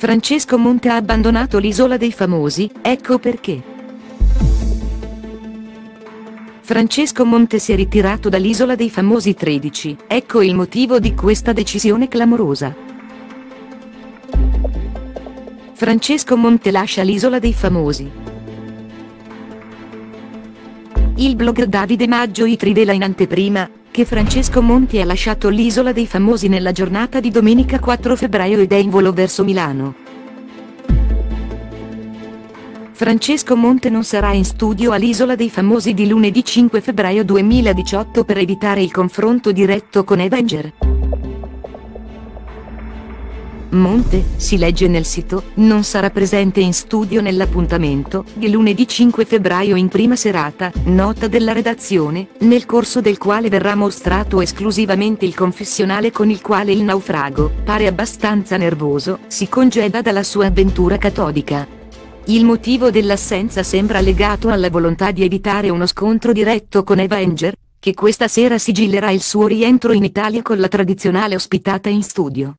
Francesco Monte ha abbandonato l'isola dei famosi, ecco perché. Francesco Monte si è ritirato dall'Isola dei Famosi 13, ecco il motivo di questa decisione clamorosa. Francesco Monte lascia l'Isola dei Famosi. Il blogger Davide Maggioi rivela in anteprima che Francesco Monte ha lasciato l'Isola dei Famosi nella giornata di domenica 4 febbraio ed è in volo verso Milano. Francesco Monte non sarà in studio all'Isola dei Famosi di lunedì 5 febbraio 2018 per evitare il confronto diretto con Avenger. Monte, si legge nel sito, non sarà presente in studio nell'appuntamento di lunedì 5 febbraio in prima serata, nota della redazione, nel corso del quale verrà mostrato esclusivamente il confessionale con il quale il naufrago, pare abbastanza nervoso, si congeda dalla sua avventura catodica. Il motivo dell'assenza sembra legato alla volontà di evitare uno scontro diretto con Avenger, che questa sera sigillerà il suo rientro in Italia con la tradizionale ospitata in studio.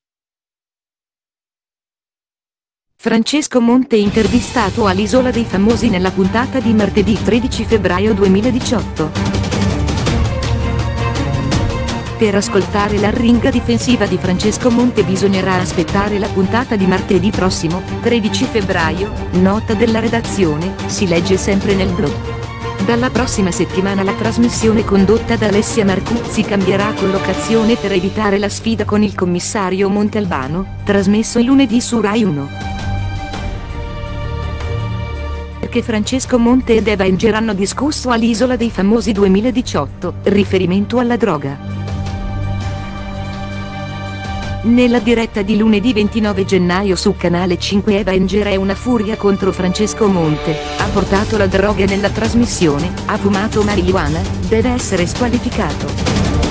Francesco Monte intervistato all'Isola dei Famosi nella puntata di martedì 13 febbraio 2018. Per ascoltare l'arringa difensiva di Francesco Monte bisognerà aspettare la puntata di martedì prossimo, 13 febbraio, nota della redazione, si legge sempre nel blog. Dalla prossima settimana la trasmissione condotta da Alessia Marcuzzi cambierà collocazione per evitare la sfida con il commissario Montalbano, trasmesso il lunedì su Rai 1. Perché Francesco Monte ed Avenger hanno discusso all'Isola dei Famosi 2018, riferimento alla droga. Nella diretta di lunedì 29 gennaio su Canale 5 Avenger è una furia contro Francesco Monte, ha portato la droga nella trasmissione, ha fumato marijuana, deve essere squalificato.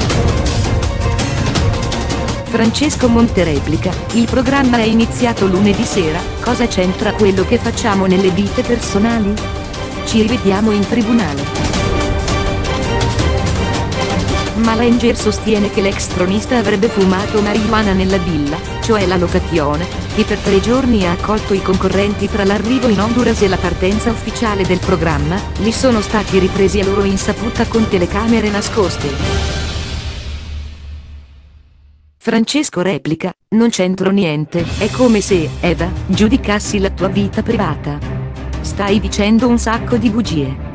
Francesco Monte replica, il programma è iniziato lunedì sera, cosa c'entra quello che facciamo nelle vite personali? Ci rivediamo in tribunale. Ma Avenger sostiene che l'ex tronista avrebbe fumato marijuana nella villa, cioè la location, che per 3 giorni ha accolto i concorrenti tra l'arrivo in Honduras e la partenza ufficiale del programma, li sono stati ripresi a loro insaputa con telecamere nascoste. Francesco replica, non c'entro niente, è come se, Eva, giudicassi la tua vita privata. Stai dicendo un sacco di bugie.